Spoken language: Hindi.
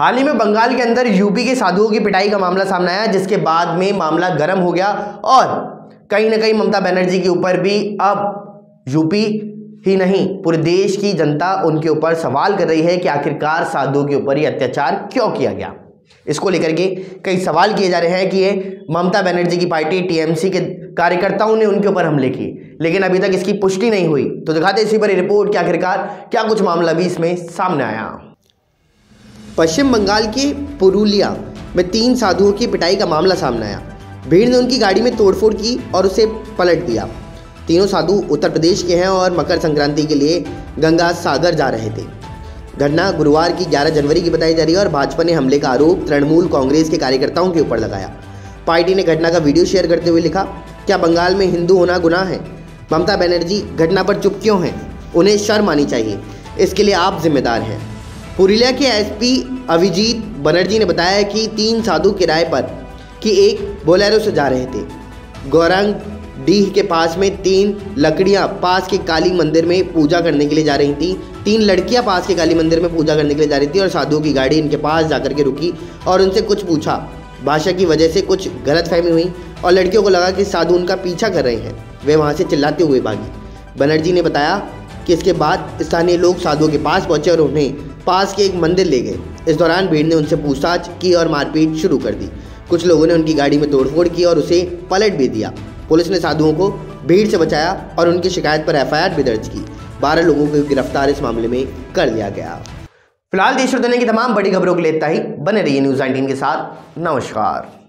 हाल ही में बंगाल के अंदर यूपी के साधुओं की पिटाई का मामला सामने आया, जिसके बाद में मामला गर्म हो गया और कहीं ना कहीं ममता बनर्जी के ऊपर भी अब यूपी ही नहीं पूरे देश की जनता उनके ऊपर सवाल कर रही है कि आखिरकार साधुओं के ऊपर ये अत्याचार क्यों किया गया। इसको लेकर के कई सवाल किए जा रहे हैं कि ये ममता बनर्जी की पार्टी टीएमसी के कार्यकर्ताओं ने उनके ऊपर हमले किए, लेकिन अभी तक इसकी पुष्टि नहीं हुई। तो दिखाते इसी पर रिपोर्ट कि आखिरकार क्या कुछ मामला भी इसमें सामने आया। पश्चिम बंगाल के पुरुलिया में 3 साधुओं की पिटाई का मामला सामने आया। भीड़ ने उनकी गाड़ी में तोड़फोड़ की और उसे पलट दिया। तीनों साधु उत्तर प्रदेश के हैं और मकर संक्रांति के लिए गंगा सागर जा रहे थे। घटना गुरुवार की 11 जनवरी की बताई जा रही है और भाजपा ने हमले का आरोप तृणमूल कांग्रेस के कार्यकर्ताओं के ऊपर लगाया। पार्टी ने घटना का वीडियो शेयर करते हुए लिखा, क्या बंगाल में हिंदू होना गुनाह है? ममता बनर्जी घटना पर चुप क्यों हैं? उन्हें शर्म आनी चाहिए, इसके लिए आप जिम्मेदार हैं। पुरुलिया के एसपी अभिजीत बनर्जी ने बताया कि 3 साधु किराए पर कि एक बोलेरो से जा रहे थे। गौरंग डीह के पास में 3 लकड़ियां पास के काली मंदिर में पूजा करने के लिए जा रही थी। 3 लड़कियां पास के काली मंदिर में पूजा करने के लिए जा रही थी और साधुओं की गाड़ी इनके पास जाकर के रुकी और उनसे कुछ पूछा। भाषा की वजह से कुछ गलतफहमी हुई और लड़कियों को लगा कि साधु उनका पीछा कर रहे हैं। वे वहां से चिल्लाते हुए भागी। बनर्जी ने बताया कि इसके बाद स्थानीय लोग साधुओं के पास पहुंचे और उन्हें पास के एक मंदिर ले गए। इस दौरान भीड़ ने उनसे पूछताछ की और मारपीट शुरू कर दी। कुछ लोगों ने उनकी गाड़ी में तोड़फोड़ की और उसे पलट भी दिया। पुलिस ने साधुओं को भीड़ से बचाया और उनकी शिकायत पर एफआईआर भी दर्ज की। 12 लोगों को गिरफ्तार इस मामले में कर लिया गया। फिलहाल देश और दुनिया की तमाम बड़ी खबरों के लिए इतना ही। बने रहिए न्यूज़ 19 के साथ। नमस्कार।